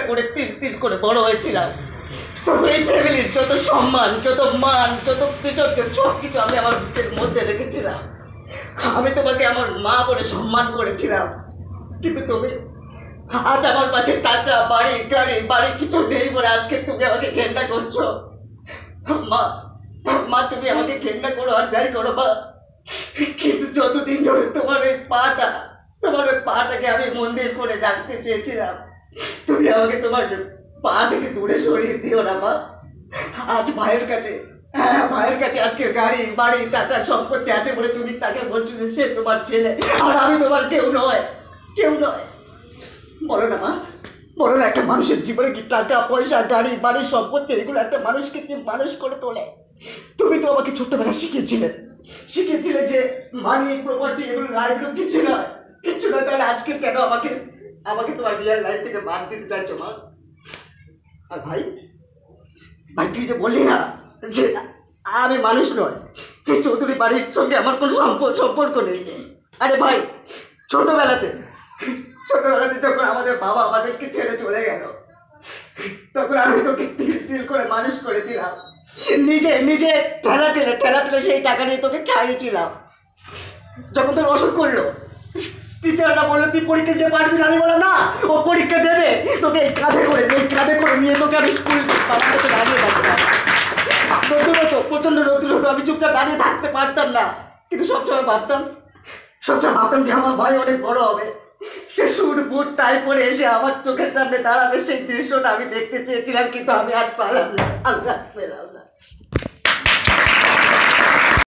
করে তিল তিল করে বড় হয়েছিলাম, তখন এই ফ্যামিলির যত সম্মান, যত মান, যত বিচর্জন সব কিছু আমি আমার বুকের মধ্যে রেখেছিলাম। আমি তোমাকে আমার মা বলে সম্মান করেছিলাম, কিন্তু তুমি আজ আমার পাশে টাকা, বাড়ি, গাড়ি, বাড়ি কিছু নেই বলে আজকে তুমি আমাকে ঘেন্না করছো। মা, মা তুমি আমাকে ঘেন্না করো আর যাই করো মা, কিন্তু যতদিন ধরে তোমার ওই পাটাকে আমি মন্দির করে রাখতে চেয়েছিলাম, তুমি আমাকে তোমার পা থেকে দূরে সরিয়ে দিও না মা। আজ ভাইয়ের কাছে, হ্যাঁ ভাইয়ের কাছে আজকের গাড়ি, বাড়ি, টাকা, সম্পত্তি আছে বলে তুমি তাকে বলছো যে সে তোমার ছেলে, আর আমি তোমার কেউ নয়, কেউ নয়। বলো না মা, বলো না, একটা মানুষের জীবনে কি টাকা পয়সা, গাড়ি, বাড়ি, সম্পত্তি এগুলো একটা মানুষকে কি মানুষ করে তোলে? তুমি তো আমাকে ছোট্টবেলা শিখিয়েছিলে যে মানি, প্রপার্টি এগুলো লাইফগুলো কিছু নয়, কিচ্ছু নয়। তাহলে আজকের কেন আমাকে তোমার রিয়েল লাইফ থেকে বাদ দিতে চাইছো মা? আর ভাই, তুই যে বললি না যে আমি মানুষ নয়, এই চৌধুরী বাড়ির সঙ্গে আমার কোনো সম্পর্ক নেই। আরে ভাই, ছোটবেলাতে যখন আমাদের বাবা আমাদেরকে ছেড়ে চলে গেল, তখন আমি তোকে তিল তিল করে মানুষ করেছিলাম, নিজে ঠেলা ঠেলে সেই টাকা নিয়ে তোকে খাইয়েছিলাম। যখন তোর অসুখ করলো, টিচাররা বললো তুই পরীক্ষা দিতে পারবি না, আমি বললাম না, ও পরীক্ষা দেবে, তোকে কাঁধে করে নিয়ে তোকে আমি স্কুল দাঁড়িয়ে থাকতাম। রোদ্র হতো, প্রচণ্ড রোদ্র হতো, আমি চুপচাপ দাঁড়িয়ে থাকতে পারতাম না, কিন্তু সবসময় ভাবতাম যে আমার ভাই অনেক বড় হবে, সে সুট বুট টাই পরে এসে আমার চোখের সামনে দাঁড়াবে, সেই দৃশ্যটা আমি দেখতে চেয়েছিলাম, কিন্তু আমি আজ পেলাম না।